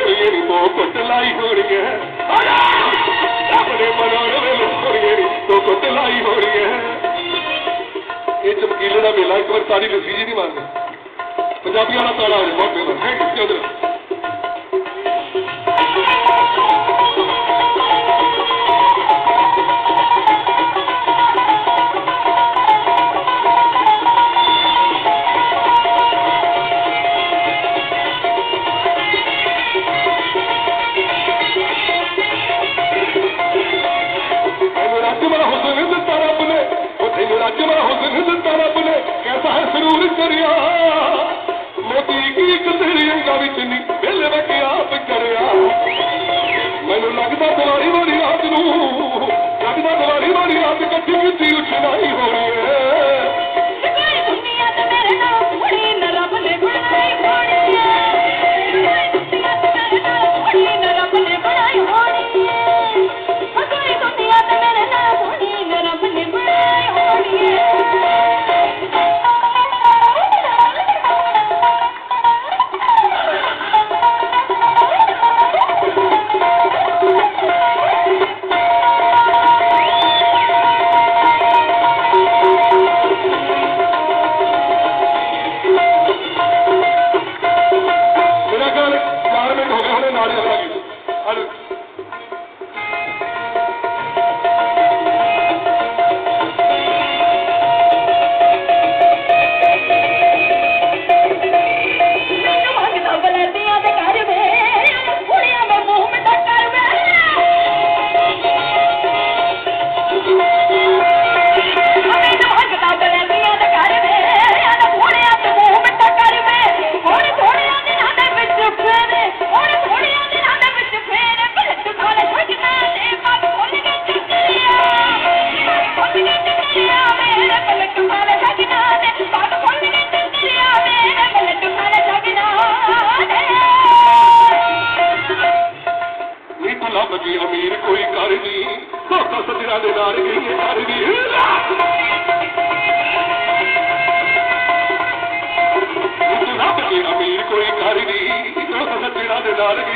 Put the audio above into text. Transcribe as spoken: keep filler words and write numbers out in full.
ਹੋਣੀਏ ਨੀ ਤੋ ਕੁੱਟ ਲਾਈ ਹੋਣੀ ਹੈ ਆਪਣੇ ਮਨੋਂ ਵੇਲੇ ਹੋਣੀਏ ਨੀ ਤੋ ਕੁੱਟ ਲਾਈ ਹੋਣੀ ਹੈ ਇਹ ਚਮਕੀਲੇ ਦਾ ਮੇਲਾ ਇੱਕ ਵਾਰ ਤਾੜੀ ਲੱਸੀ ਜੀ ਨਹੀਂ ਮਾਰਦੇ ਪੰਜਾਬੀਆਂ ਦਾ ਤਾੜਾ ਹੋ ਬਹੁਤ ਫੇਮਸ ਹੈ ਕਿਸ ਉਧਰ अमीर कोई कर नहीं धोखा सजरा दे नाल गई कर नहीं अमीर कोई कर नहीं धोखा सजरा दे नाल